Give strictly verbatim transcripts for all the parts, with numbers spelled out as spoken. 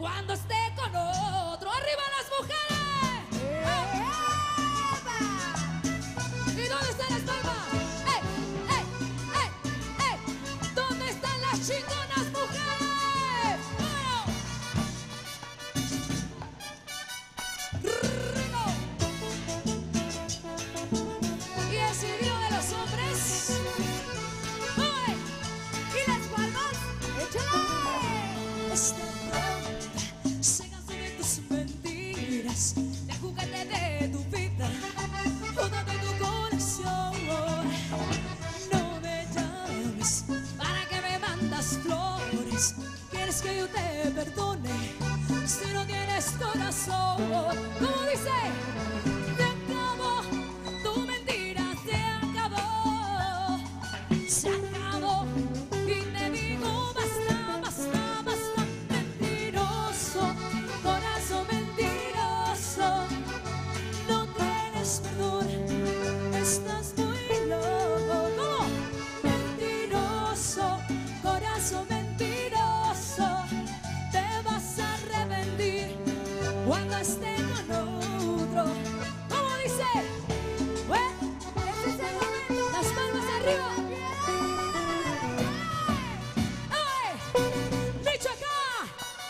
cuando esté con otro. ¡Arriba las mujeres! ¡Eva! ¿Y dónde están las palmas? ¡Ey, ey, ey, ey! ¿Dónde están las chingonas mujeres? ¡Vamos! ¡Rico! Y el silbido de los hombres. ¡Ay! ¿Y las palmas? ¡Échale! Esta ronda se cansó de tus mentiras, del juguete de tu vida, uno de tu colección. No me llames para que me mandas flores. ¿Quieres que yo te perdone si no tienes corazón? ¿Cómo dice? Se acabó, tu mentira se acabó. Se acabó y te digo basta, basta, basta. Mentiroso, corazón mentiroso, no tienes perdón, estás muy loco. ¿Cómo? Mentiroso, corazón mentiroso, te vas a arrepentir cuando esté con otro. ¿Cómo dice? Bueno, ese es el momento. Las manos arriba. ¡Ay! ¡Dicho acá!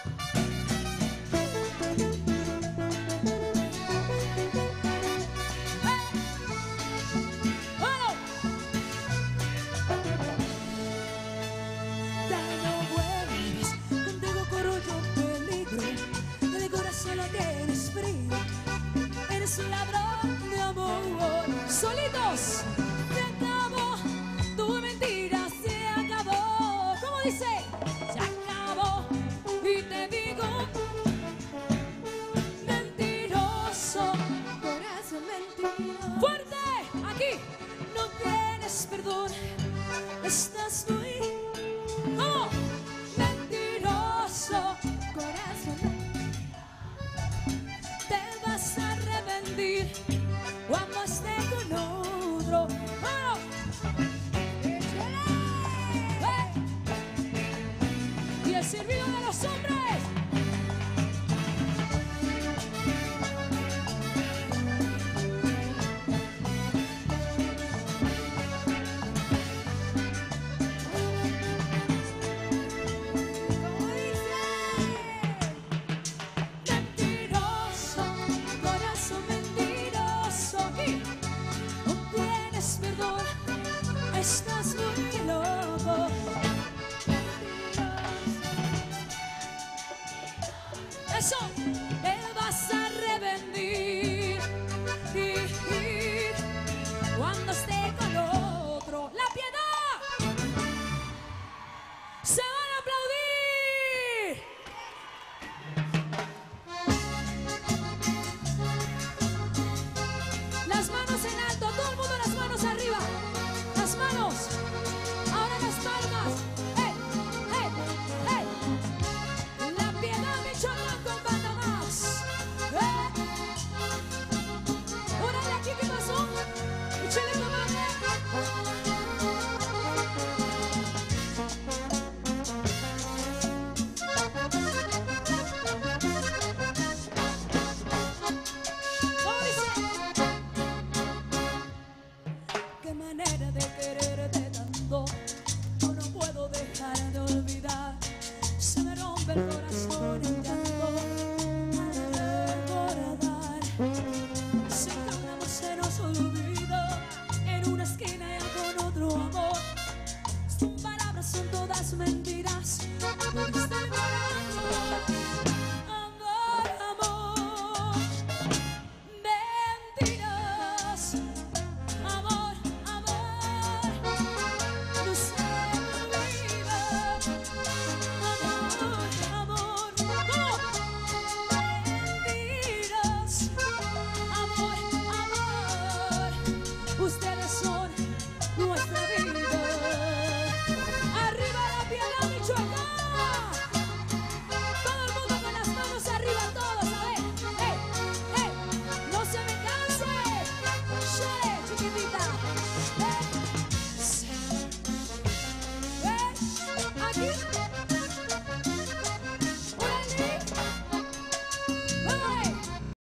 ¡Bueno! Ya no vuelves, contigo corro yo peligro. El corazón lo tienes frío, eres un ladrón de amor. Solitos.